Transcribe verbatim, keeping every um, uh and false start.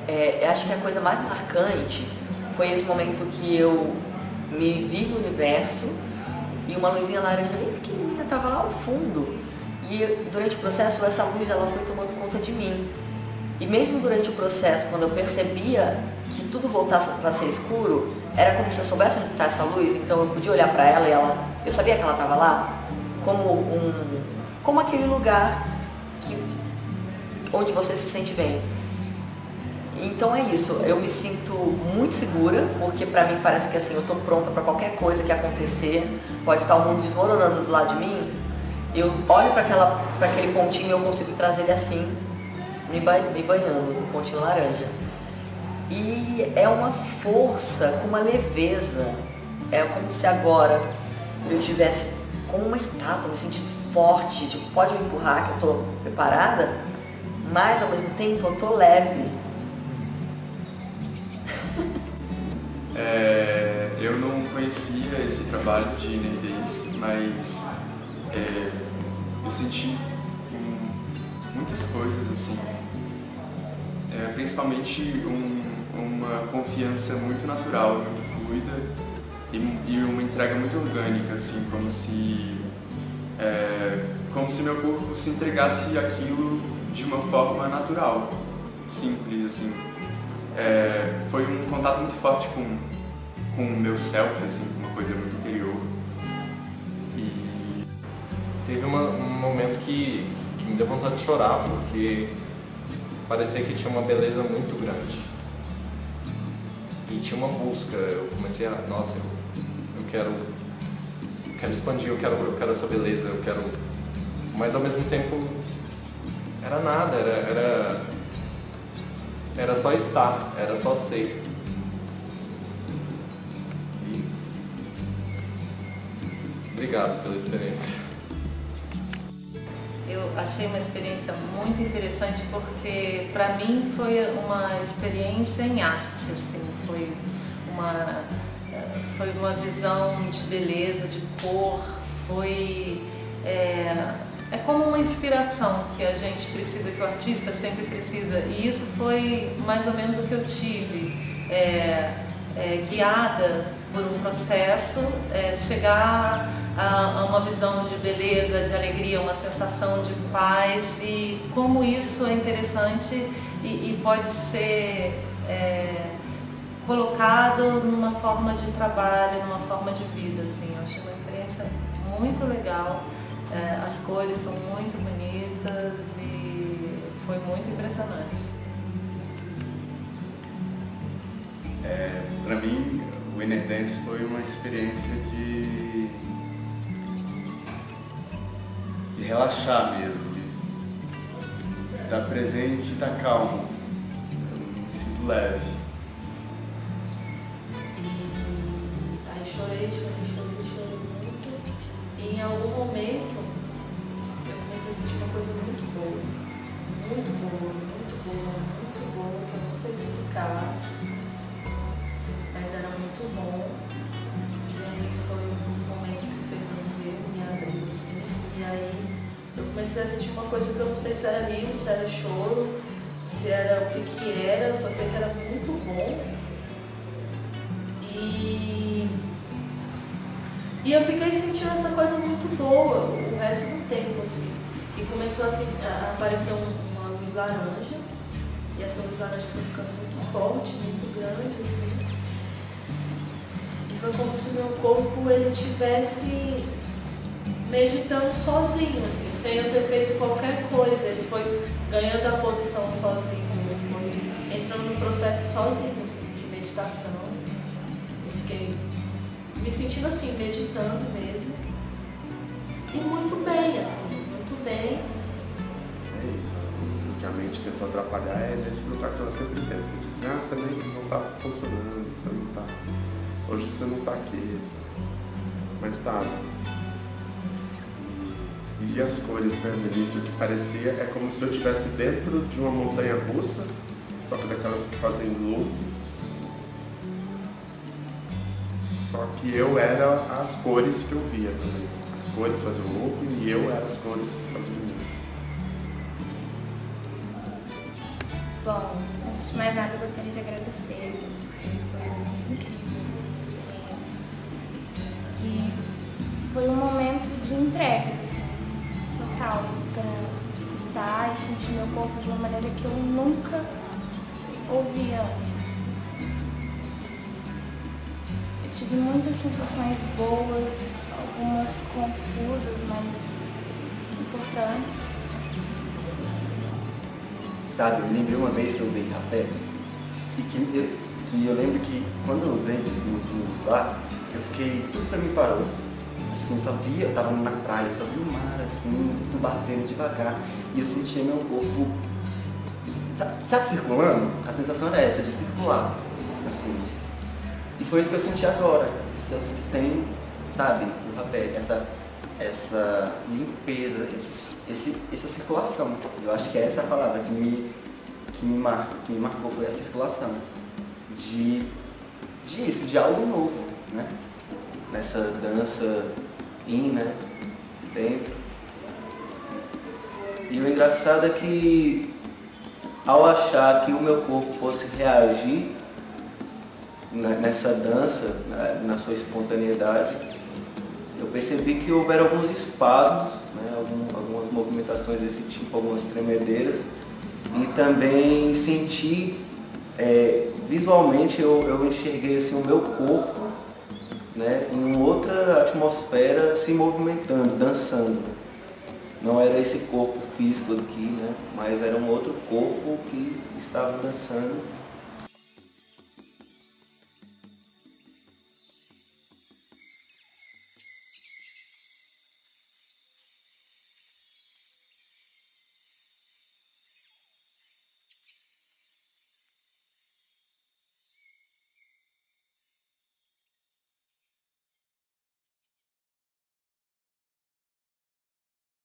é, eu acho que a coisa mais marcante foi esse momento que eu me vi no universo e uma luzinha laranja bem pequenininha estava lá ao fundo. E durante o processo, essa luz ela foi tomando conta de mim. E mesmo durante o processo, quando eu percebia que tudo voltasse para ser escuro, era como se eu soubesse onde está essa luz, então eu podia olhar para ela e ela, eu sabia que ela estava lá, como, um, como aquele lugar que, onde você se sente bem. Então é isso, eu me sinto muito segura, porque pra mim parece que assim, eu tô pronta pra qualquer coisa que acontecer, pode estar o mundo desmoronando do lado de mim, eu olho pra, aquela, pra aquele pontinho e eu consigo trazer ele assim, me, ba me banhando, no pontinho laranja. E é uma força, com uma leveza, é como se agora eu tivesse como uma estátua, me sentindo forte, tipo, pode me empurrar que eu tô preparada, mas ao mesmo tempo eu tô leve. É, eu não conhecia esse trabalho de Inner Dance, mas é, eu senti um, muitas coisas assim, é, principalmente um, uma confiança muito natural, muito fluida e, e uma entrega muito orgânica, assim, como se, é, como se meu corpo se entregasse aquilo de uma forma natural, simples assim. É, foi um contato muito forte com, com o meu self, assim, uma coisa muito interior. E teve uma, um momento que, que me deu vontade de chorar, porque parecia que tinha uma beleza muito grande. E tinha uma busca, eu comecei a, nossa, eu, eu quero, eu quero expandir, eu quero, eu quero essa beleza, eu quero... Mas ao mesmo tempo, era nada, era... era Era só estar, era só ser. E... Obrigado pela experiência. Eu achei uma experiência muito interessante porque para mim foi uma experiência em arte, assim, foi uma, foi uma visão de beleza, de cor, foi... É, É como uma inspiração que a gente precisa, que o artista sempre precisa, e isso foi mais ou menos o que eu tive, é, é, guiada por um processo, é, chegar a, a uma visão de beleza, de alegria, uma sensação de paz, e como isso é interessante e, e pode ser é, colocado numa forma de trabalho, numa forma de vida, assim. Eu achei uma experiência muito legal. É, as cores são muito bonitas e foi muito impressionante. É, para mim, o Inner Dance foi uma experiência de, de relaxar mesmo, de estar presente e estar calmo. Eu me sinto leve. E aí chorei, chorei, chorei, chorei muito. E em algum momento eu comecei a sentir uma coisa muito boa, muito boa, muito boa, muito boa, que eu não sei explicar, mas era muito bom. E aí foi um momento que fez eu ver, me abrir assim. E aí eu comecei a sentir uma coisa que eu não sei se era riso, se era choro, se era o que que era, eu só sei que era muito bom. E E eu fiquei sentindo essa coisa muito boa o resto do tempo, assim. E começou assim, a aparecer um, uma luz laranja, e essa luz laranja foi ficando muito forte, muito grande, assim. E foi como se o meu corpo ele estivesse meditando sozinho, assim, sem eu ter feito qualquer coisa. Ele foi ganhando a posição sozinho, ele foi entrando no processo sozinho, assim, de meditação. Eu fiquei me sentindo assim, meditando mesmo. E muito bem, assim, muito bem. É isso. O que a mente tentou atrapalhar é nesse lugar que ela sempre tenta. De dizer, ah, essa mente não está funcionando, você não tá... hoje você não está aqui. Mas tá. E, e as cores, né, no início, o que parecia é como se eu estivesse dentro de uma montanha russa, só que daquelas que fazem loop. Só que eu era as cores que eu via também. As cores faziam loop e eu era as cores que faziam loop. Bom, antes de mais nada eu gostaria de agradecer, porque foi muito incrível essa experiência. E foi um momento de entrega, assim, total, para escutar e sentir meu corpo de uma maneira que eu nunca ouvi antes. Eu tive muitas sensações boas, algumas confusas, mas importantes. Sabe, eu lembrei uma vez que eu usei rapé e que eu, que eu lembro que quando eu usei nos minutos lá, eu fiquei, tudo pra mim parou. Assim, só via, eu tava na praia, só via o mar assim, tudo batendo devagar e eu sentia meu corpo, sabe, sabe circulando? A sensação era essa, de circular, assim. E foi isso que eu senti agora, sem, sabe, o rapé, essa, essa limpeza, esse, esse, essa circulação. Eu acho que é essa a palavra que me, que me, mar, que me marcou, foi a circulação. De, de isso, de algo novo, né? Nessa dança in, né? Dentro. E o engraçado é que ao achar que o meu corpo fosse reagir nessa dança, na sua espontaneidade, eu percebi que houveram alguns espasmos, né, algumas movimentações desse tipo, algumas tremedeiras, e também senti, é, visualmente eu, eu enxerguei assim, o meu corpo, né, em outra atmosfera se movimentando, dançando. Não era esse corpo físico aqui, né, mas era um outro corpo que estava dançando.